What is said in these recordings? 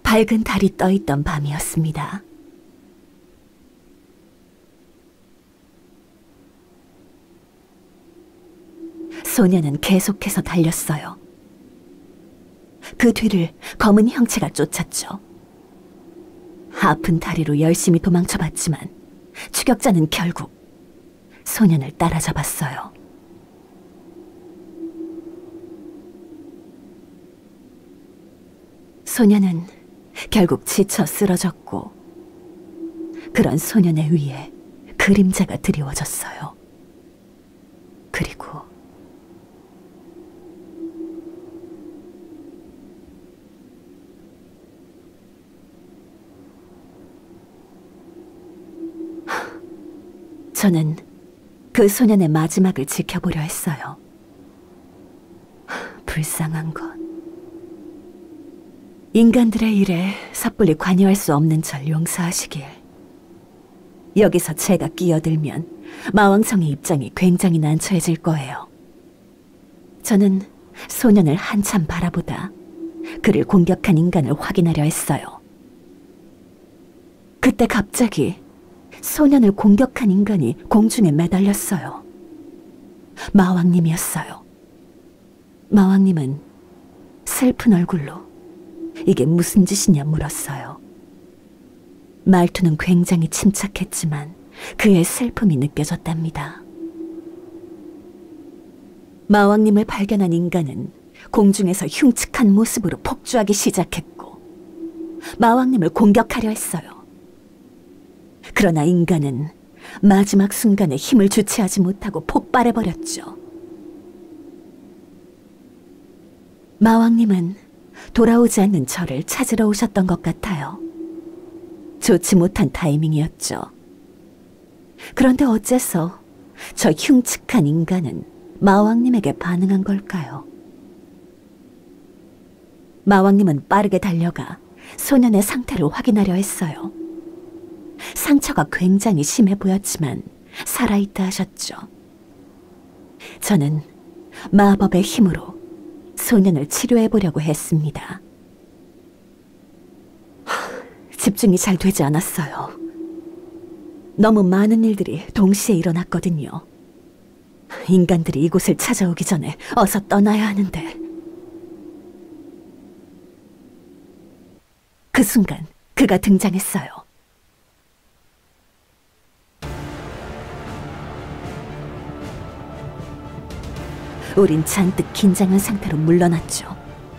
밝은 달이 떠있던 밤이었습니다. 소녀는 계속해서 달렸어요. 그 뒤를 검은 형체가 쫓았죠. 아픈 다리로 열심히 도망쳐봤지만 추격자는 결국 소년을 따라잡았어요. 소년은 결국 지쳐 쓰러졌고 그런 소년의 위에 그림자가 드리워졌어요. 그리고 저는 그 소년의 마지막을 지켜보려 했어요. 불쌍한 것. 인간들의 일에 섣불리 관여할 수 없는 절 용서하시길. 여기서 제가 끼어들면 마왕성의 입장이 굉장히 난처해질 거예요. 저는 소년을 한참 바라보다 그를 공격한 인간을 확인하려 했어요. 그때 갑자기 소년을 공격한 인간이 공중에 매달렸어요. 마왕님이었어요. 마왕님은 슬픈 얼굴로 이게 무슨 짓이냐 물었어요. 말투는 굉장히 침착했지만 그의 슬픔이 느껴졌답니다. 마왕님을 발견한 인간은 공중에서 흉측한 모습으로 폭주하기 시작했고 마왕님을 공격하려 했어요. 그러나 인간은 마지막 순간에 힘을 주체하지 못하고 폭발해버렸죠. 마왕님은 돌아오지 않는 저를 찾으러 오셨던 것 같아요. 좋지 못한 타이밍이었죠. 그런데 어째서 저 흉측한 인간은 마왕님에게 반응한 걸까요? 마왕님은 빠르게 달려가 소년의 상태를 확인하려 했어요. 상처가 굉장히 심해 보였지만 살아있다 하셨죠. 저는 마법의 힘으로 소년을 치료해보려고 했습니다. 집중이 잘 되지 않았어요. 너무 많은 일들이 동시에 일어났거든요. 인간들이 이곳을 찾아오기 전에 어서 떠나야 하는데. 그 순간 그가 등장했어요. 우린 잔뜩 긴장한 상태로 물러났죠.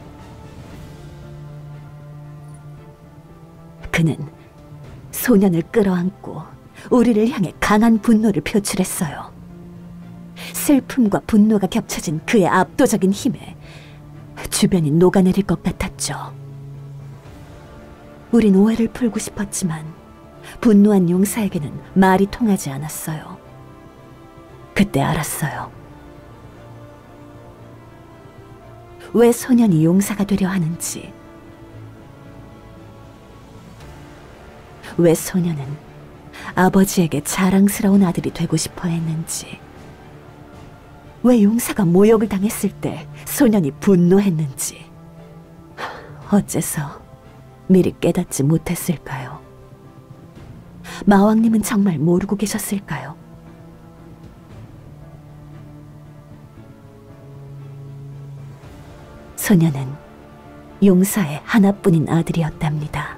그는 소년을 끌어안고 우리를 향해 강한 분노를 표출했어요. 슬픔과 분노가 겹쳐진 그의 압도적인 힘에 주변이 녹아내릴 것 같았죠. 우린 오해를 풀고 싶었지만 분노한 용사에게는 말이 통하지 않았어요. 그때 알았어요. 왜 소년이 용사가 되려 하는지, 왜 소년은 아버지에게 자랑스러운 아들이 되고 싶어 했는지, 왜 용사가 모욕을 당했을 때 소년이 분노했는지, 어째서 미리 깨닫지 못했을까요? 마왕님은 정말 모르고 계셨을까요? 소년은 용사의 하나뿐인 아들이었답니다.